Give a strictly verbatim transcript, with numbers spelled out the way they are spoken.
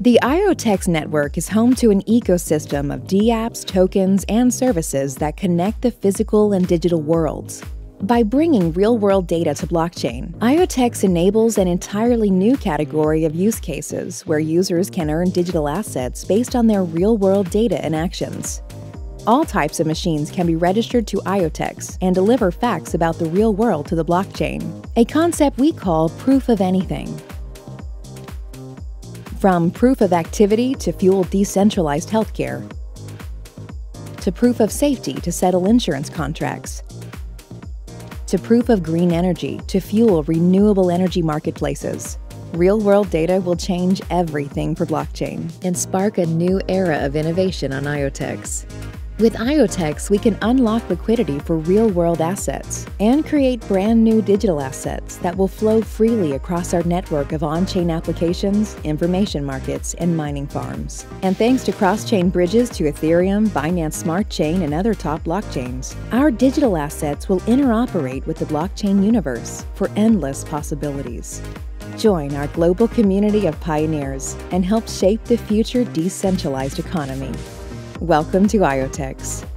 The IoTeX network is home to an ecosystem of DApps, tokens, and services that connect the physical and digital worlds. By bringing real-world data to blockchain, IoTeX enables an entirely new category of use cases where users can earn digital assets based on their real-world data and actions. All types of machines can be registered to IoTeX and deliver facts about the real world to the blockchain, a concept we call proof of anything. From proof of activity to fuel decentralized healthcare, to proof of safety to settle insurance contracts, to proof of green energy to fuel renewable energy marketplaces. Real-world data will change everything for blockchain and spark a new era of innovation on IoTeX. With IoTeX, we can unlock liquidity for real-world assets and create brand new digital assets that will flow freely across our network of on-chain applications, information markets, and mining farms. And thanks to cross-chain bridges to Ethereum, Binance Smart Chain, and other top blockchains, our digital assets will interoperate with the blockchain universe for endless possibilities. Join our global community of pioneers and help shape the future decentralized economy. Welcome to IoTeX.